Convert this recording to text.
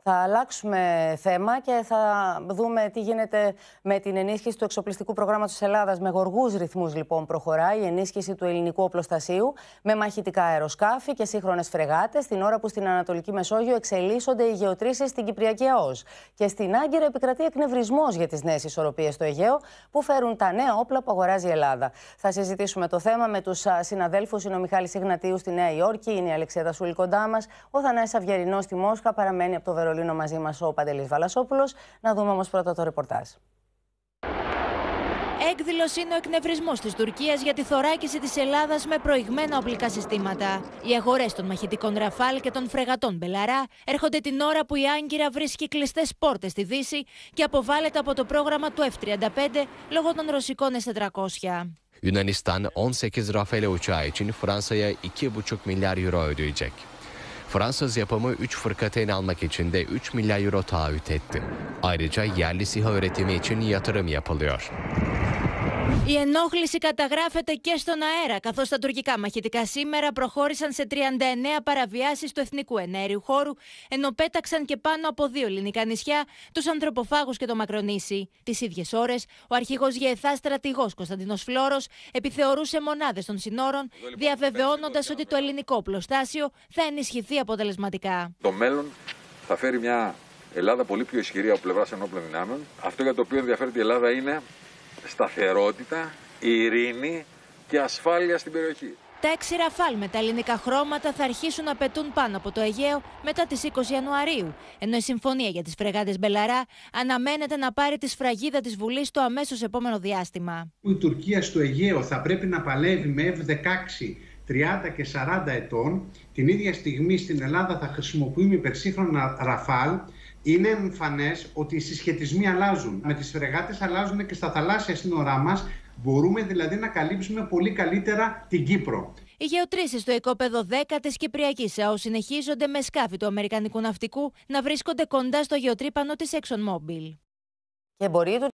Θα αλλάξουμε θέμα και θα δούμε τι γίνεται με την ενίσχυση του εξοπλιστικού προγράμματος της Ελλάδας. Με γοργούς ρυθμούς, λοιπόν, προχωράει η ενίσχυση του ελληνικού οπλοστασίου με μαχητικά αεροσκάφη και σύγχρονες φρεγάτες, την ώρα που στην Ανατολική Μεσόγειο εξελίσσονται οι γεωτρήσεις στην Κυπριακή ΑΟΣ. Και στην Άγκυρα επικρατεί εκνευρισμός για τις νέες ισορροπίες στο Αιγαίο που φέρουν τα νέα όπλα που αγοράζει η Ελλάδα. Θα συζητήσουμε το θέμα με τους συναδέλφους. Είναι ο Μιχάλης Ιγνατίου στη Νέα Υόρκη, είναι η Αλεξία Δασούλη κοντά μας, ο Θανάσης Αυγερινός στη Μόσχα, παραμένει από το Βερολίνο μαζί μας ο Παντελής Βαλασόπουλος. Να δούμε όμως πρώτα το ρεπορτάζ. Έκδηλος είναι ο εκνευρισμός της Τουρκίας για τη θωράκιση της Ελλάδας με προηγμένα οπλικά συστήματα. Οι αγορές των μαχητικών Ραφάλ και των φρεγατών Μπελαρά έρχονται την ώρα που η Άγκυρα βρίσκει κλειστές πόρτες στη Δύση και αποβάλλεται από το πρόγραμμα του F-35 λόγω των ρωσικών S-400. Yunanistan 18 Rafale uçağı için Fransa'ya 2,5 milyar euro ödeyecek. Fransız yapımı 3 fırkateyn almak için de 3 milyar euro taahhüt etti. Ayrıca yerli SİHA üretimi için yatırım yapılıyor. Η ενόχληση καταγράφεται και στον αέρα, καθώς τα τουρκικά μαχητικά σήμερα προχώρησαν σε 39 παραβιάσεις του εθνικού εναέριου χώρου, ενώ πέταξαν και πάνω από 2 ελληνικά νησιά, τους Ανθρωποφάγους και το Μακρονήσι. Τις ίδιες ώρες, ο αρχηγός ΓΕΘΑ στρατηγός Κωνσταντίνος Φλόρος επιθεωρούσε μονάδες των συνόρων, διαβεβαιώνοντας ότι το ελληνικό οπλοστάσιο θα ενισχυθεί αποτελεσματικά. Το μέλλον θα φέρει μια Ελλάδα πολύ πιο ισχυρή από πλευράς ενόπλων δυνάμεων. Αυτό για το οποίο ενδιαφέρεται η Ελλάδα είναι σταθερότητα, ειρήνη και ασφάλεια στην περιοχή. Τα 6 Ραφάλ με τα ελληνικά χρώματα θα αρχίσουν να πετούν πάνω από το Αιγαίο μετά τις 20 Ιανουαρίου, ενώ η συμφωνία για τις φρεγάτες Μπελαρά αναμένεται να πάρει τη σφραγίδα της Βουλής το αμέσως επόμενο διάστημα. Η Τουρκία στο Αιγαίο θα πρέπει να παλεύει με F-16 30 και 40 ετών. Την ίδια στιγμή στην Ελλάδα θα χρησιμοποιούμε υπερσύγχρονα Ραφάλ. Είναι εμφανές ότι οι συσχετισμοί αλλάζουν. Με τις φρεγάτες αλλάζουν και στα θαλάσσια σύνορά μας. Μπορούμε δηλαδή να καλύψουμε πολύ καλύτερα την Κύπρο. Οι γεωτρήσεις στο οικόπεδο 10 της Κυπριακής ΑΟΣ συνεχίζονται με σκάφη του Αμερικανικού ναυτικού να βρίσκονται κοντά στο γεωτρύπανο της ExxonMobil. Και μπορεί